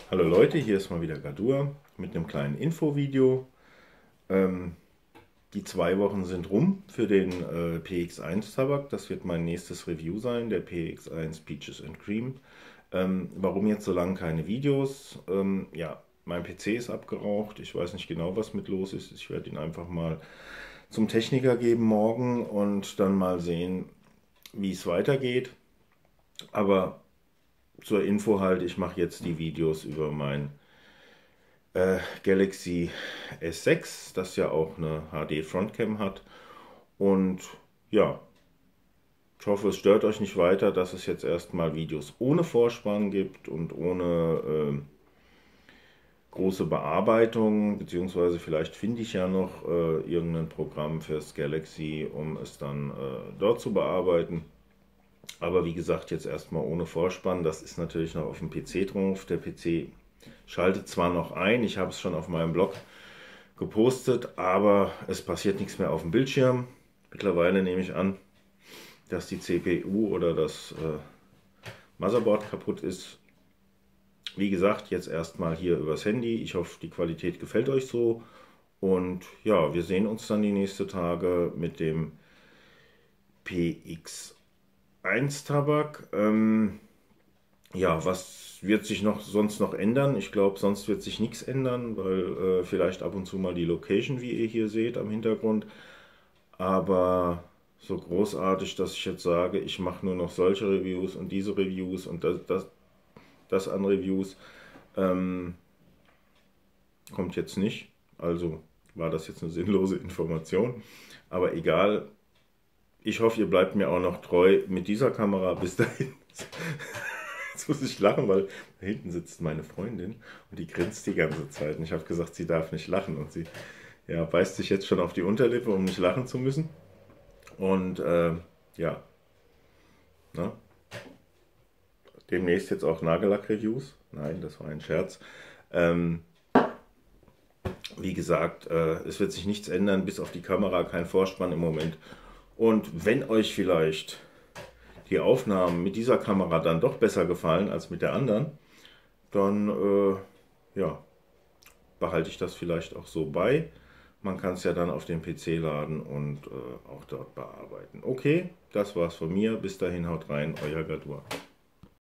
Hallo Leute, hier ist mal wieder Gadur mit einem kleinen Infovideo. Die 2 Wochen sind rum für den PX1 Tabak. Das wird mein nächstes Review sein, der PX1 Peaches and Cream. Warum jetzt so lange keine Videos? Ja, mein PC ist abgeraucht. Ich weiß nicht genau, was mit los ist. Ich werde ihn einfach mal zum Techniker geben morgen und dann mal sehen, wie es weitergeht. Aber zur Info halt, ich mache jetzt die Videos über mein Galaxy S6, das ja auch eine HD Frontcam hat. Und ja, ich hoffe, es stört euch nicht weiter, dass es jetzt erstmal Videos ohne Vorspann gibt und ohne große Bearbeitung, beziehungsweise vielleicht finde ich ja noch irgendein Programm fürs Galaxy, um es dann dort zu bearbeiten. Aber wie gesagt, jetzt erstmal ohne Vorspann. Das ist natürlich noch auf dem PC drauf. Der PC schaltet zwar noch ein, ich habe es schon auf meinem Blog gepostet, aber es passiert nichts mehr auf dem Bildschirm. Mittlerweile nehme ich an, dass die CPU oder das Motherboard kaputt ist. Wie gesagt, jetzt erstmal hier übers Handy. Ich hoffe, die Qualität gefällt euch so. Und ja, wir sehen uns dann die nächsten Tage mit dem PX1 Tabak. Ja, was wird sich sonst noch ändern? Ich glaube, sonst wird sich nichts ändern, weil vielleicht ab und zu mal die Location, wie ihr hier seht, am Hintergrund. Aber so großartig, dass ich jetzt sage, ich mache nur noch solche Reviews und diese Reviews und das an Reviews, kommt jetzt nicht. Also war das jetzt eine sinnlose Information. Aber egal. Ich hoffe, ihr bleibt mir auch noch treu mit dieser Kamera bis dahin. Jetzt muss ich lachen, weil da hinten sitzt meine Freundin und die grinst die ganze Zeit. Und ich habe gesagt, sie darf nicht lachen. Und sie beißt sich jetzt schon auf die Unterlippe, um nicht lachen zu müssen. Und ja, ne? Demnächst jetzt auch Nagellack-Reviews. Nein, das war ein Scherz. Wie gesagt, es wird sich nichts ändern, bis auf die Kamera, kein Vorspann im Moment. Und wenn euch vielleicht die Aufnahmen mit dieser Kamera dann doch besser gefallen als mit der anderen, dann ja, behalte ich das vielleicht auch so bei. Man kann es ja dann auf den PC laden und auch dort bearbeiten. Okay, das war's von mir. Bis dahin, haut rein, euer Gadur.